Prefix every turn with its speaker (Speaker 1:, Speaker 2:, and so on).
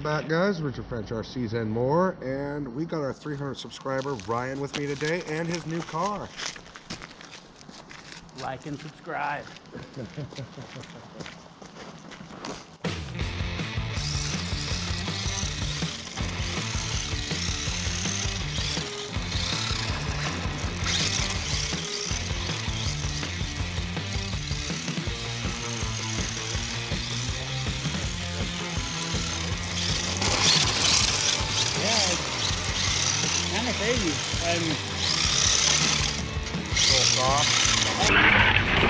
Speaker 1: back, guys. Richard French, RCs and more, and we got our 300 subscriber Ryan with me today and his new car.
Speaker 2: Like and subscribe. Kind of crazy.
Speaker 1: A little soft.